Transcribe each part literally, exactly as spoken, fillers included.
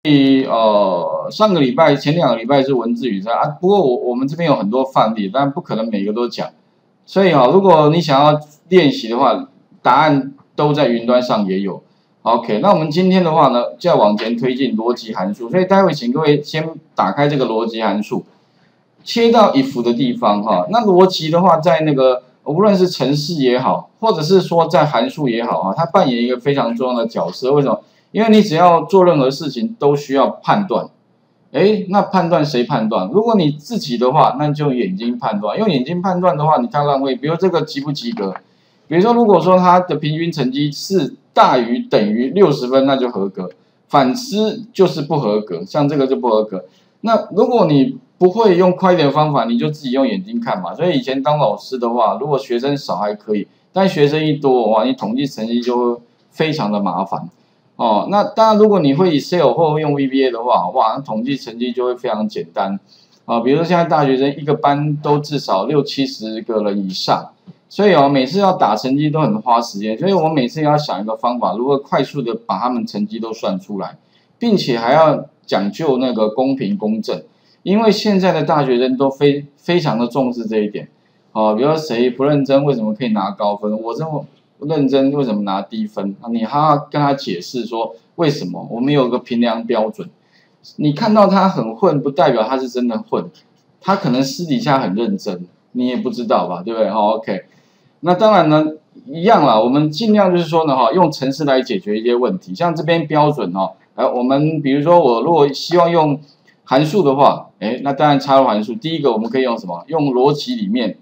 呃，上个礼拜前两个礼拜是文字语猜啊，不过我我们这边有很多范例，但不可能每个都讲，所以啊，如果你想要练习的话，答案都在云端上也有。OK， 那我们今天的话呢，就要往前推进逻辑函数，所以待会请各位先打开这个逻辑函数，切到 if 的地方哈。那逻辑的话，在那个无论是程式也好，或者是说在函数也好啊，它扮演一个非常重要的角色。为什么？因为你只要做任何事情都需要判断，哎，那判断谁判断？如果你自己的话，那就眼睛判断。用眼睛判断的话，你看浪费，比如这个及不及格，比如说如果说他的平均成绩是大于等于六十分，那就合格；反之就是不合格，像这个就不合格。那如果你不会用快一点的方法，你就自己用眼睛看嘛。所以以前当老师的话，如果学生少还可以，但学生一多哇，你统计成绩就会非常的麻烦。哦，那当然，如果你会 Excel 或用 V B A 的话，哇，那统计成绩就会非常简单啊。比如说现在大学生一个班都至少六七十个人以上，所以哦，每次要打成绩都很花时间，所以我每次要想一个方法，如何快速的把他们成绩都算出来，并且还要讲究那个公平公正，因为现在的大学生都非非常的重视这一点。哦，比如说谁不认真，为什么可以拿高分？我这么认真为什么拿低分？啊，你还要跟他解释说为什么？我们有个评量标准。你看到他很混，不代表他是真的混，他可能私底下很认真，你也不知道吧，对不对？好 ，OK。那当然呢，一样啦，我们尽量就是说呢，哈，用程式来解决一些问题。像这边标准哦，哎，我们比如说我如果希望用函数的话，哎，那当然插入函数。第一个我们可以用什么？用逻辑里面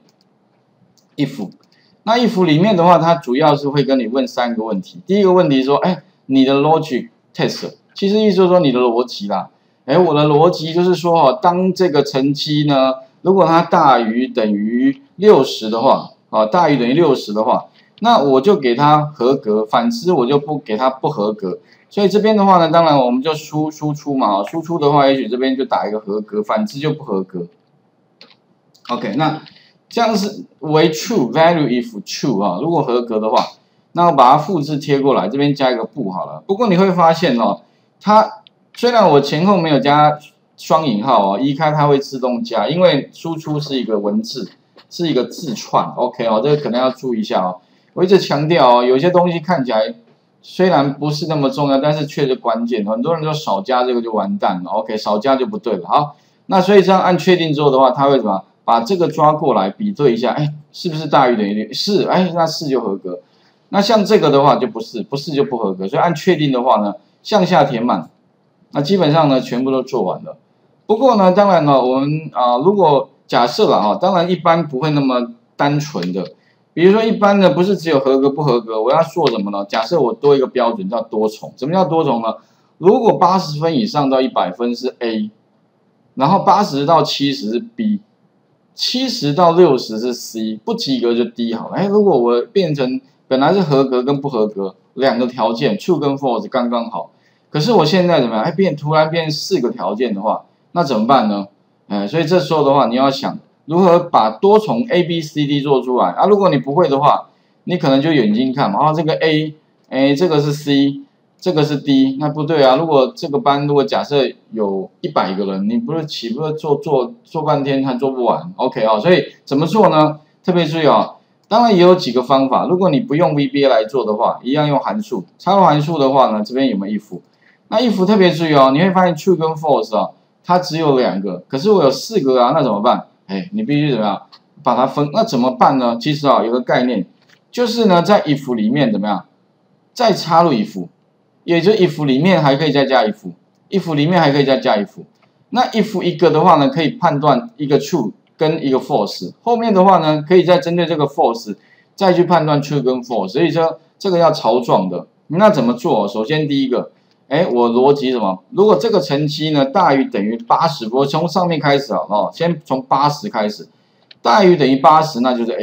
if。那 if 里面的话，它主要是会跟你问三个问题。第一个问题说，哎，你的 logic test， 其实意思就是说你的逻辑啦。哎，我的逻辑就是说，哦，当这个成绩呢，如果它大于等于六十的话，啊，大于等于六十的话，那我就给它合格，反之我就不给它不合格。所以这边的话呢，当然我们就输输出嘛，输出的话，也许这边就打一个合格，反之就不合格。OK， 那这样是为 true value if true 啊，如果合格的话，那我把它复制贴过来，这边加一个不好了。不过你会发现哦，它虽然我前后没有加双引号哦，移开它会自动加，因为输出是一个文字，是一个字串 ，OK 哦，这个可能要注意一下哦。我一直强调哦，有些东西看起来虽然不是那么重要，但是却是关键。很多人都少加这个就完蛋了 ，OK， 少加就不对了。好，那所以这样按确定之后的话，它会什么？把这个抓过来比对一下，哎，是不是大于等于零？是，哎，那是就合格。那像这个的话就不是，不是就不合格。所以按确定的话呢，向下填满，那基本上呢全部都做完了。不过呢，当然了，我们啊、呃，如果假设了啊，当然一般不会那么单纯的。比如说一般呢，不是只有合格不合格，我要做什么呢？假设我多一个标准叫多重，什么叫多重呢？如果八十分以上到一百分是 A， 然后八十到七十是 B。七十到六十是 C， 不及格就 D 好了。哎，如果我变成本来是合格跟不合格两个条件 ，true 跟 false 刚刚好，可是我现在怎么样？哎，变突然变四个条件的话，那怎么办呢？哎，所以这时候的话，你要想如何把多重 A、B、C、D 做出来啊。如果你不会的话，你可能就眼睛看嘛，啊，这个 A， 哎，这个是 C。这个是 D， 那不对啊！如果这个班如果假设有一百个人，你不是岂不是做做做半天还做不完 ？OK 啊、哦，所以怎么做呢？特别注意啊、哦，当然也有几个方法。如果你不用 V B A 来做的话，一样用函数。插入函数的话呢，这边有没有 if？ 那 if 特别注意哦，你会发现 true 跟 false 啊，它只有两个，可是我有四个啊，那怎么办？哎，你必须怎么样把它分？那怎么办呢？其实啊，有个概念，就是呢，在 if 里面怎么样，再插入 if。也就 if 里面还可以再加 if，if 里面还可以再加 if。那 if 一个的话呢，可以判断一个 true 跟一个 false。后面的话呢，可以再针对这个 false 再去判断 true 跟 false。所以说这个要槽状的。那怎么做？首先第一个，哎，我逻辑什么？如果这个成绩呢大于等于八十，我从上面开始啊，哦，先从八十开始，大于等于八十，那就是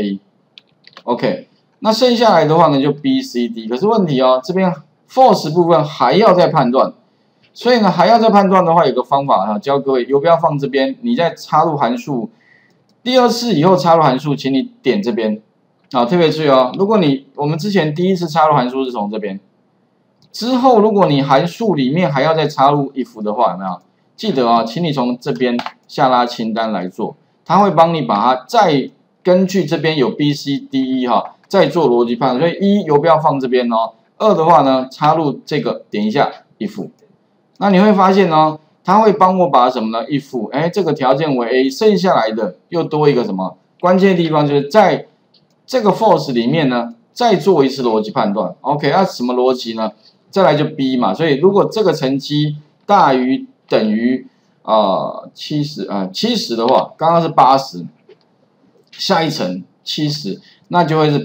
A。OK， 那剩下来的话呢就 B、C、D。可是问题哦，这边false 部分还要再判断，所以呢还要再判断的话，有个方法啊，教各位，游标放这边，你再插入函数，第二次以后插入函数，请你点这边啊，特别注意哦，如果你我们之前第一次插入函数是从这边， 之后如果你函数里面还要再插入 if 的话，有没有？记得啊、哦，请你从这边下拉清单来做，它会帮你把它再根据这边有 B、C、D、E 哈，再做逻辑判断。所以一游标放这边哦，二的话呢，插入这个点一下 if， 那你会发现呢，它会帮我把什么呢 ？if 哎这个条件为 A， 剩下来的又多一个什么？关键地方就是在这个 false 里面呢，再做一次逻辑判断。OK， 那什么逻辑呢？再来就 B 嘛，所以如果这个成绩大于等于啊七十啊七十的话，刚刚是八十，下一层七十，那就会是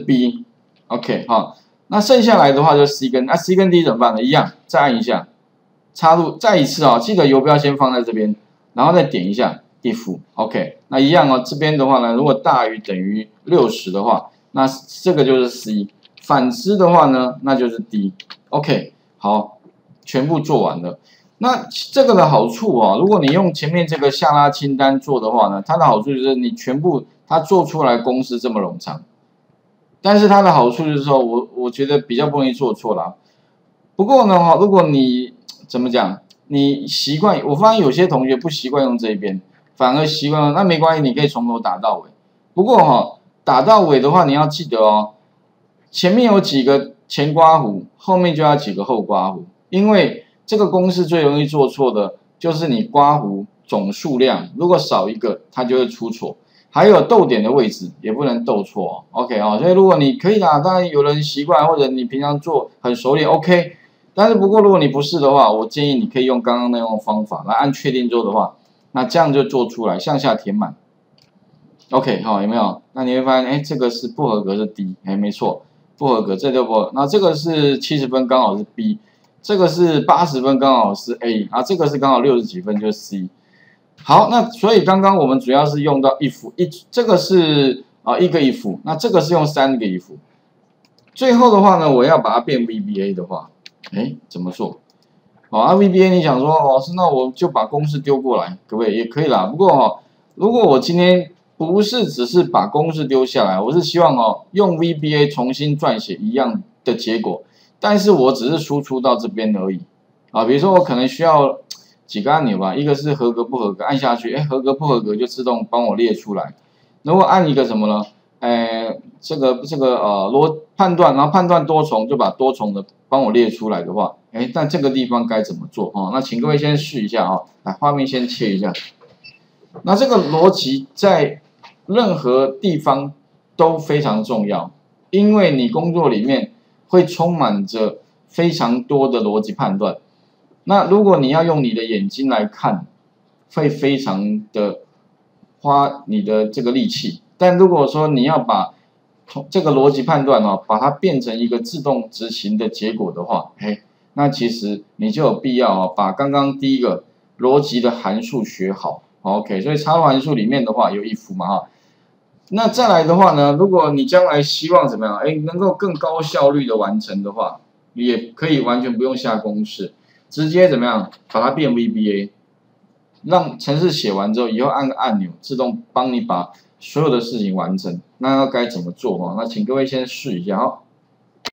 B。OK 哈，那剩下来的话就是 C 跟那、啊、C 跟 D 怎么办呢？一样，再按一下，插入再一次啊、哦，记得游标先放在这边，然后再点一下 if。OK， 那一样哦，这边的话呢，如果大于等于六十的话，那这个就是 C， 反之的话呢，那就是 D。OK。好，全部做完了。那这个的好处啊，如果你用前面这个下拉清单做的话呢，它的好处就是你全部它做出来公式这么冗长，但是它的好处就是说我我觉得比较不容易做错啦。不过呢，哈，如果你怎么讲，你习惯，我发现有些同学不习惯用这一边，反而习惯，那没关系，你可以从头打到尾。不过哈，打到尾的话，你要记得哦，前面有几个前刮弧，后面就要几个后刮弧，因为这个公式最容易做错的就是你刮弧总数量，如果少一个，它就会出错。还有逗点的位置也不能逗错哦 ，OK 啊、哦，所以如果你可以啦，当然有人习惯或者你平常做很熟练 ，OK。但是不过如果你不是的话，我建议你可以用刚刚那种方法来按确定做的话，那这样就做出来，向下填满。OK 好、哦，有没有？那你会发现，哎，这个是不合格是 D， 哎，没错。不合格，这就不合格。那这个是七十分，刚好是 B， 这个是八十分，刚好是 A， 啊，这个是刚好六十几分，就是 C。好，那所以刚刚我们主要是用到 if 一，这个是啊一个 if， 那这个是用三个 if。最后的话呢，我要把它变 V B A 的话，哎，怎么做？好啊 ，V B A 你想说，老师，那我就把公式丢过来，可不可以？也可以啦。不过哈、哦，如果我今天不是只是把公式丢下来，我是希望哦用 V B A 重新撰写一样的结果，但是我只是输出到这边而已啊。比如说我可能需要几个按钮吧，一个是合格不合格，按下去，哎，合格不合格就自动帮我列出来。如果按一个什么呢？哎，这个这个呃逻判断，然后判断多重就把多重的帮我列出来的话，哎，那这个地方该怎么做哦？那请各位先试一下哦，来画面先切一下。那这个逻辑在任何地方都非常重要，因为你工作里面会充满着非常多的逻辑判断。那如果你要用你的眼睛来看，会非常的花你的这个力气。但如果说你要把这个逻辑判断哦，把它变成一个自动执行的结果的话，嘿，那其实你就有必要哦，把刚刚第一个逻辑的函数学好。OK， 所以插入函数里面的话有if嘛哈。那再来的话呢，如果你将来希望怎么样？哎，能够更高效率的完成的话，也可以完全不用下公式，直接怎么样把它变 V B A， 让程式写完之后，以后按个按钮，自动帮你把所有的事情完成。那要该怎么做哈？那请各位先试一下哈。